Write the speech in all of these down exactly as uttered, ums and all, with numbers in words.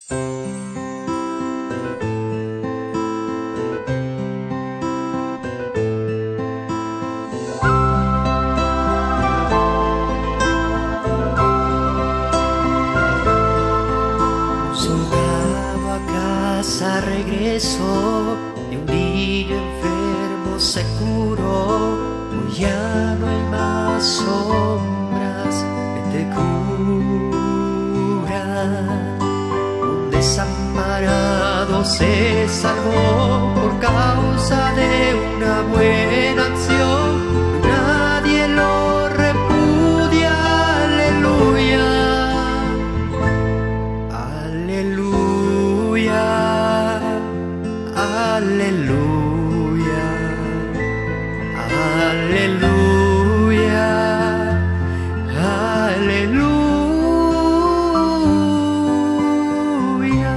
Regresó y un niño enfermo se curó. Hoy ya no hay más sombras que te curan. Un desamparado se salvó por causa de una buena acción. Nadie lo repudia. Aleluya, aleluya. Aleluya, aleluya, aleluya.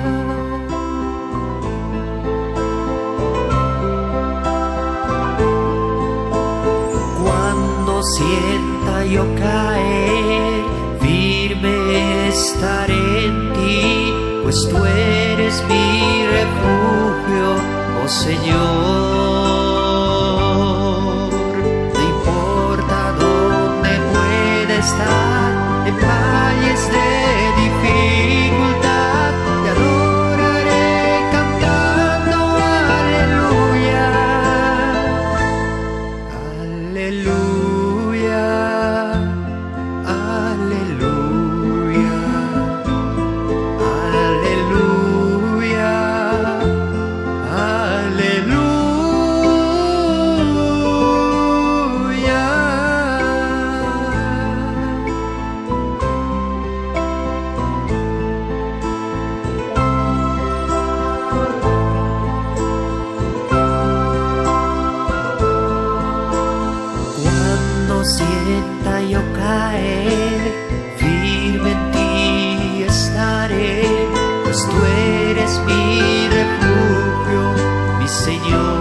Cuando sienta yo caer, firme estaré en ti, pues tú eres mi refugio, oh Señor. No importa dónde pueda estar, en valles de dificultad, te adoraré cantando aleluya, aleluya, aleluya, aleluya. Sienta yo caer, firme en ti estaré, pues tú eres mi refugio, mi Señor.